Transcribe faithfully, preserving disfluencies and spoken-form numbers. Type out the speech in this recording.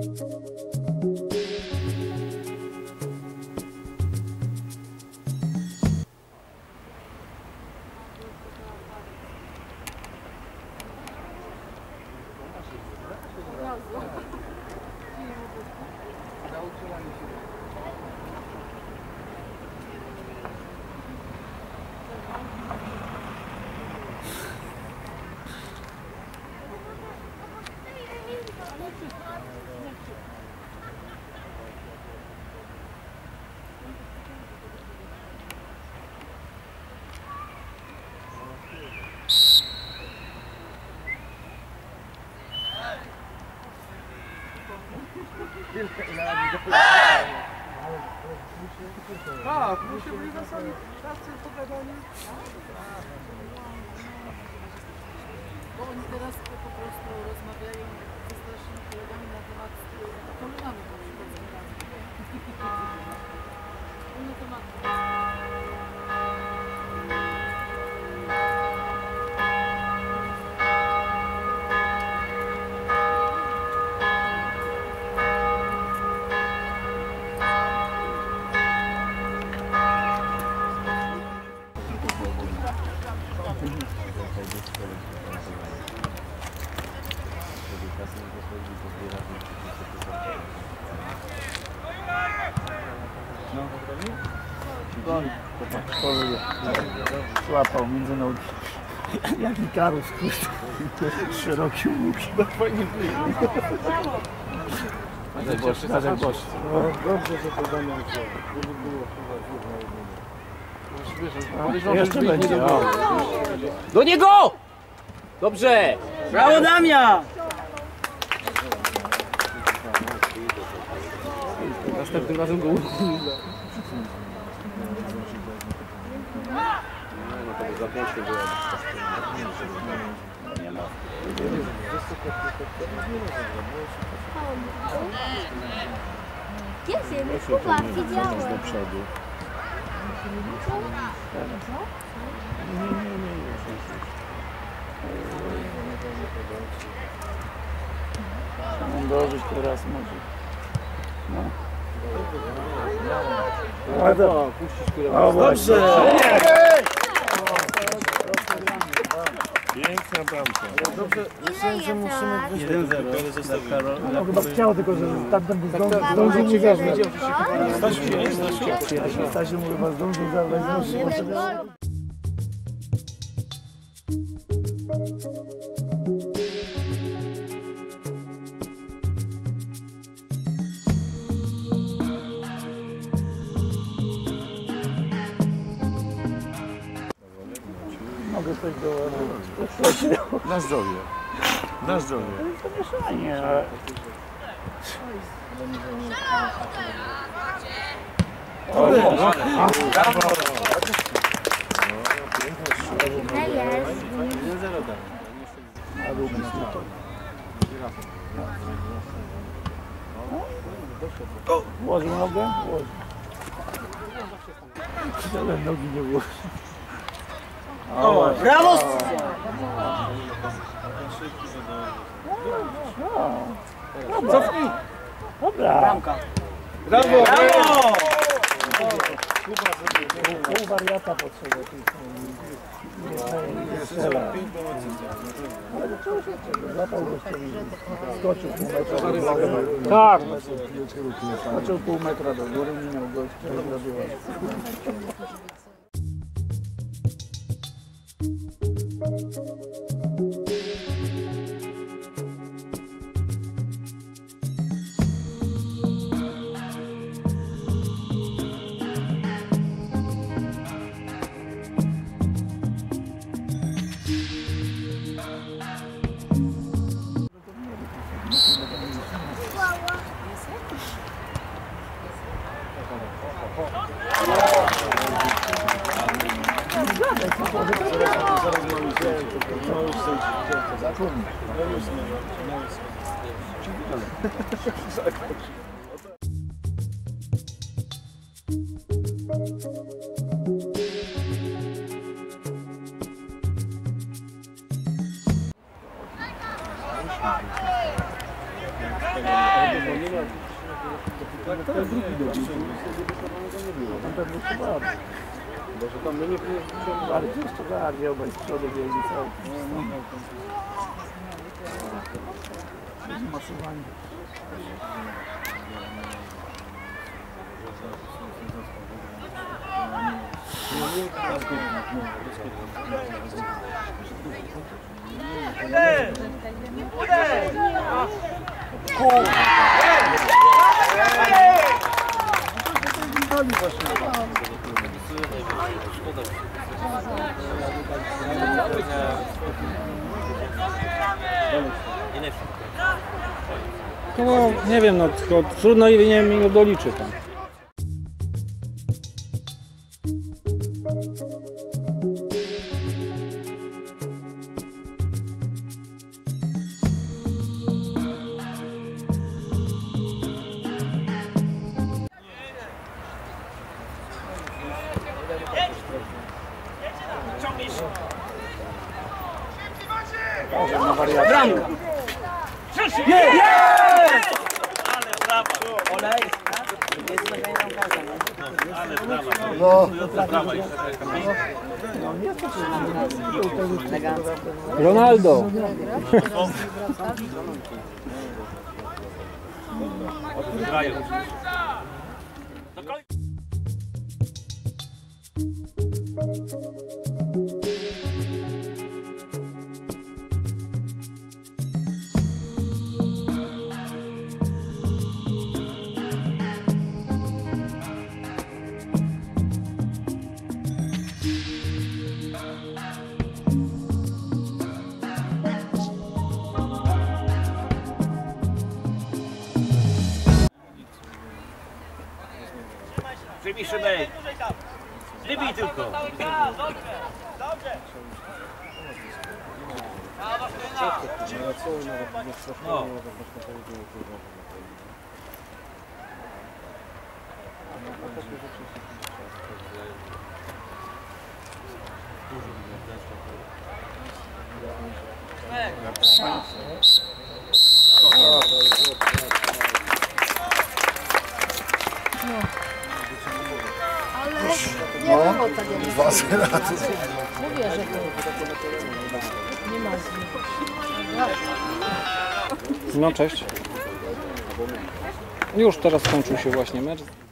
Tak, musimy być na sali tacy pogadani. Bo oni teraz po prostu rozmawiają ze starszymi kolegami na temat komunami na przykład zbierania. Inne tematy. Złapał między nogi. Jaki Karus, kurde. Szeroki łuk. Chyba fajnie wyjdzie. Dobrze, że to damy wziął. Żeby było chyba jeszcze będzie. Do niego! Dobrze! Brawo, Damia! Następnym razem go uda. No to by za pięknie było. Nie ma. Gdzie się? Kuba, widziałem. Do przodu. Nie, nie, nie, nie. Mam dożyć teraz może. No. Ładno. O, dobrze. Piękna bramka. Dobrze, myślałem, że musimy wyjść. jeden zero. No chyba chciał, tylko że tamten by zdążył mi zabrać. Stasiu, nie? Stasiu? Stasiu mu chyba zdążył zabrać. Mogę coś do... Na zdrowie. Na zdrowie. To mieszanie, ale... O, brawo! jeden zero tam. A długi słupek. Włożył nogę? Włożył. Ale nogi nie włożył. O, brawo! Cofnij! Dobra! Bramka! Brawo! Brawo! Pół wariata potrzeba. Nie strzela. Ale to czuł się czego. Złapał gościowi. Skoczył pół metra. Tak! Skoczył pół metra do góry, minął gościa i zrobiła. To jest drugi doliczył. Tam pewnie chyba. Może tam my nie przyjdziemy. Bardziej, jeszcze bardziej, obaj z przodu biegli cały. Masowanie. No nie wiem, no tylko trudno i nie wiem, ile doliczy tam. Bramka! No. Ronaldo! Przybij szybę. Wybij tylko. No. Ale nie było tak jak Dwa zeraty. mówię, że to nie ma z nich. No cześć. Już teraz skończył się właśnie mecz.